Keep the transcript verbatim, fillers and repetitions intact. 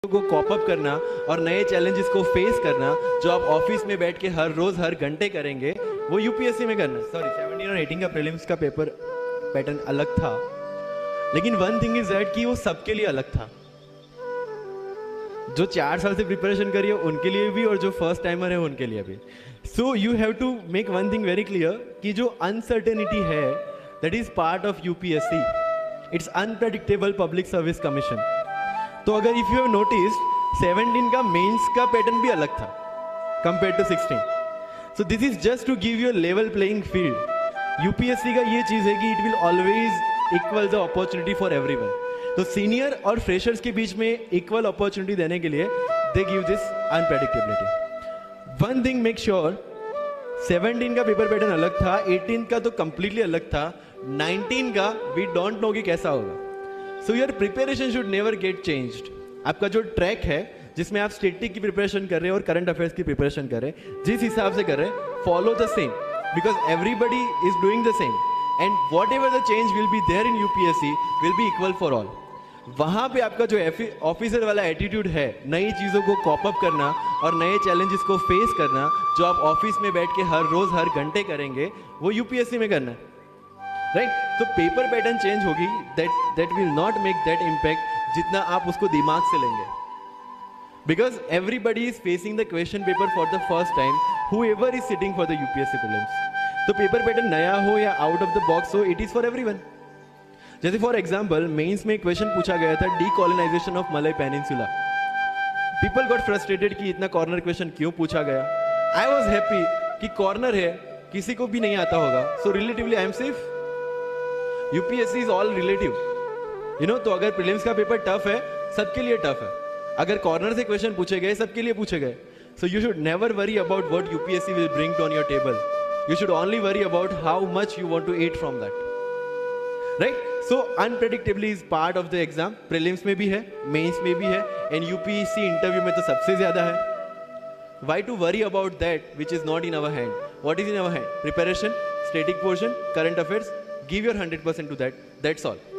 को cope up करना और नए चैलेंजेस को फेस करना जो आप ऑफिस में बैठ के हर रोज हर घंटे करेंगे वो यूपीएससी में करना। सॉरी, सेवनटीन और एटीन का प्रीलिम्स का पेपर पैटर्न अलग था, लेकिन वन थिंग इज दैट कि वो सबके लिए अलग था। जो चार साल से प्रिपरेशन करी है उनके लिए भी और जो फर्स्ट टाइमर है उनके लिए भी। So you have to make one thing very clear कि जो अनसर्टेनिटी है that is part of UPSC, it's unpredictable public service commission. तो अगर if you have noticed seventeen का मेंस का पैटर्न भी अलग था compare to sixteen. So this is just to give you level playing field. UPSC का ये चीज है कि it will always equal the opportunity for everyone. तो सीनियर और फ्रेशर्स के बीच में इक्वल अपॉर्चुनिटी देने के लिए they give this unpredictability. One thing make sure, seventeen का पेपर पैटर्न अलग था, एटीन का तो कंप्लीटली अलग था, नाइनटीन का वी डोंट नो कि कैसा होगा। So your preparation should never get changed. आपका जो ट्रैक है जिसमें आप स्टेटिक की प्रिपरेशन कर रहे हैं और करंट अफेयर्स की प्रिपरेशन कर रहे हैं, जिस हिसाब से कर रहे हैं, follow the same, because everybody is doing the same and whatever the change will be there in UPSC will be equal for all. वहाँ पे आपका जो ऑफिसर वाला एटीट्यूड है, नई चीज़ों को कॉप अप करना और नए चैलेंजेस को फेस करना जो आप ऑफिस में बैठ के हर रोज हर घंटे करेंगे, वो यूपीएससी में करना है, राइट right? तो पेपर पैटर्न चेंज होगी, that that will not make that impact जितना आप उसको दिमाग से लेंगे, because everybody is facing the question paper for the first time, whoever is sitting for the UPSC prelims. तो पेपर पैटर्न नया हो या आउट ऑफ द बॉक्स हो, इट इज फॉर एवरीवन। जैसे फॉर एग्जाम्पल मेंस में question पूछा गया था decolonisation of Malay peninsula. People got frustrated कि इतना कॉर्नर क्वेश्चन क्यों पूछा गया। आई वॉज हैप्पी कि कॉर्नर है, किसी को भी नहीं आता होगा, so relatively I am safe. UPSC is all relative, you know. तो अगर प्रीलिम्स का पेपर टफ है, सबके लिए टफ है। अगर कॉर्नर से क्वेश्चन पूछे गए, सबके लिए पूछे गए। So you should never worry about what UPSC will bring on your table, you should only worry about how much you want to eat from that, right. So unpredictably is part of the exam. Prelims में भी है, mains में भी है, and UPSC interview में तो सबसे ज्यादा है। Why to worry about that which is not in our hand? What is in our hand? Preparation, static portion, current affairs. Give your one hundred percent to that. That's all.